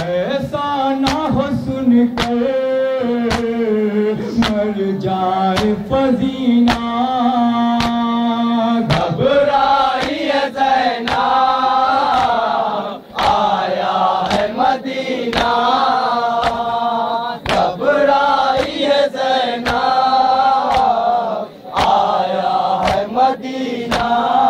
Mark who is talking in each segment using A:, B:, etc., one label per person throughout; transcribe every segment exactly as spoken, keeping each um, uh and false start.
A: ऐसा ना हो सुनकर मर जाए फजीना। घबराई है ज़ैना, आया है मदीना। घबराई है ज़ैना, आया है मदीना।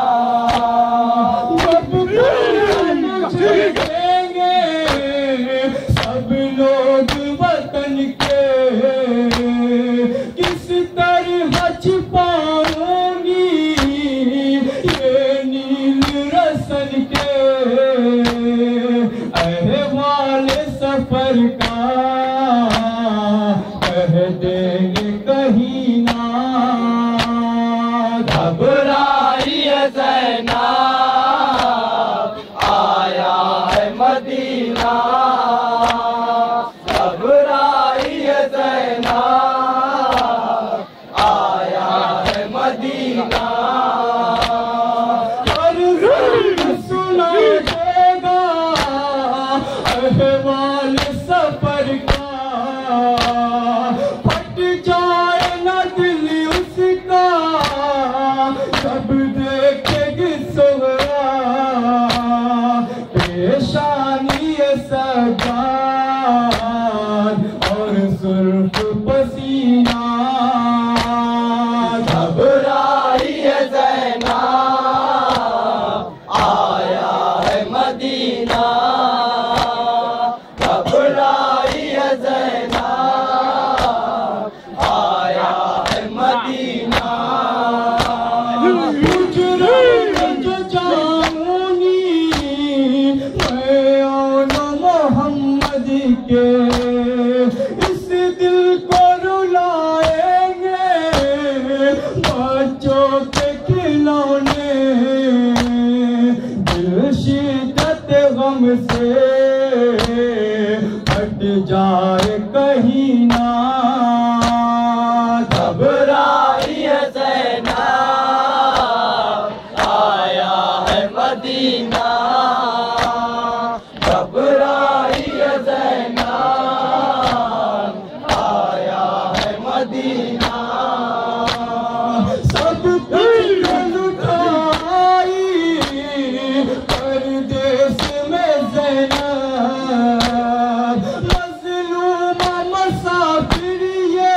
A: सब लोग वतन के किस तरह छिपाऊंगी ये नील रसन के। अहवाल सफर का कह देंगे कहीं ना। घबराई है ज़ैना, आया है मदीना। घबराई है ज़ैना, आया है मदीना। हर सुना देगा अहवाल सफर का। फट जाए न दिल उसका जब देखेगी सोहरा। पेशानी सजाद और सुर्ख पसीना। घबराई है ज़ैना, आया है मदीना। घबराई है ज़ैना, आया है मदीना। जो जाऊंगी मैं और मोहम्मद के, इस दिल को रुलाएंगे बच्चों के खिलौने। दिल शिद्दत गम से हट जाए कहीं ना। घबराई है ज़ैना, आया है मदीना। घबराई है ज़ैना, आया है मदीना। सब कुछ लुटाई परदेस में ज़ैना। मज़लूमा मुसाफिर ये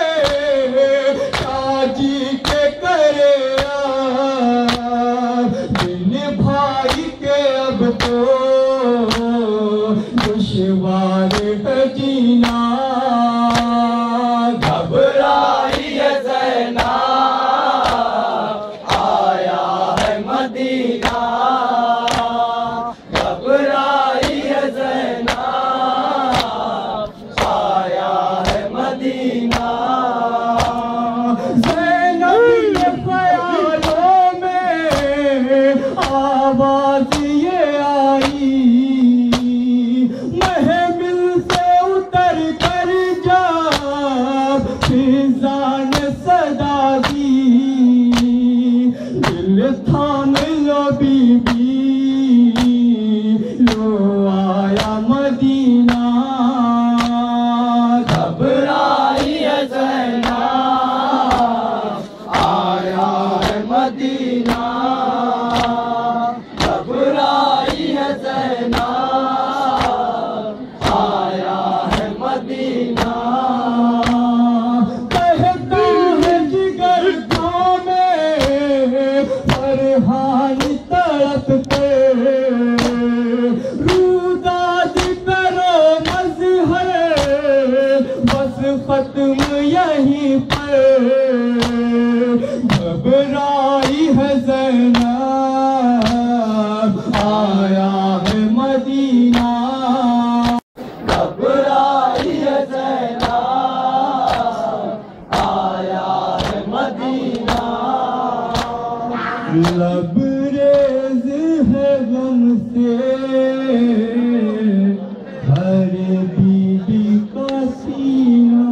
A: काजी के करे दिल भाई के अब तो दुश्वार है जीना। घबराई है ज़ैना, आया है मदीना। घबराई है ज़ैना, आया है मदीना। ज़ैनब के ख्यालों में आवाज़ ये आई, महमिल से उतर कर जा फिज़ा ने सदा दी। दिल थाम लो बीबी, लो आया मदीना। घबराई है ज़ैना, आया है मदीना। घबराई है ज़ैना, आया है मदीना। कहता है जिगर गाँव में फरहान तड़पते। रूदाद करो मज़हर बस खत्म यहीं पर। घबराई है ज़ैना, आया है मदीना। घबराई है ज़ैना, आया है मदीना। लबरेज़ है गम से हर बीबी का सीना।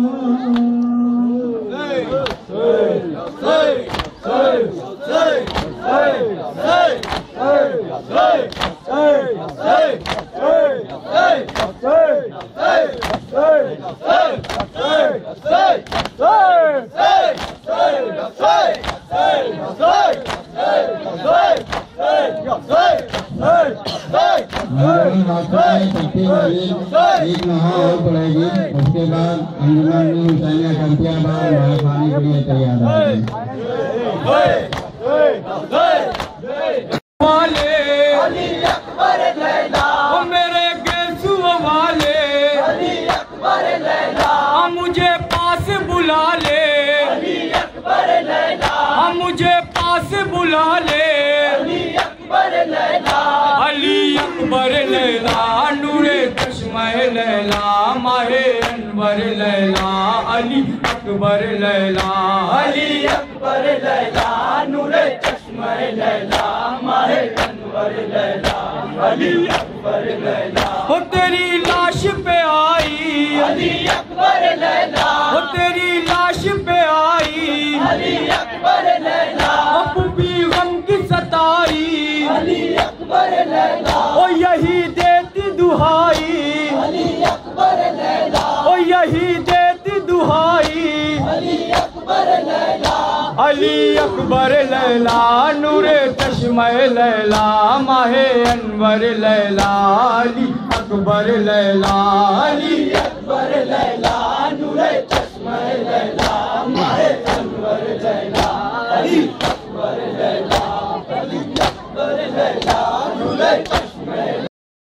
B: वास्ते शक्ति वाली एक नहा और पड़ेगी। उसके बाद अंजुमन में हुसैनिया कंतिया बाद नहा खाने के लिए तैयार है।
A: वाले अली अकबर लैला, ओ मेरे गेसु वाले अली अकबर लैला, मुझे पास बुला ले अली अकबर लैला, मुझे पास बुला ले अली अकबर लैला, अली अकबर लैला, नूरे चश्मा लैला, माहे अनवर लैला, अली अकबर लैला, अली अकबर लैला, नूरे चश्मा लैला, माहे अनवर लैला, अली अकबर लैला, हो तेरी लाश पे आई अली अकबर लैला, हो तेरी लाश पे आई अली अकबर लैला, अब भी गम की सताई अली अकबर लैला, ओ यही देती दुहाई अली अकबर लैला, ओ यही देती दुहाई अली अकबर लैला, अली अकबर लैला, नूरे चश्मा लैला, माहे अनवर लैला, अली अकबर लैला, अली अकबर लैला।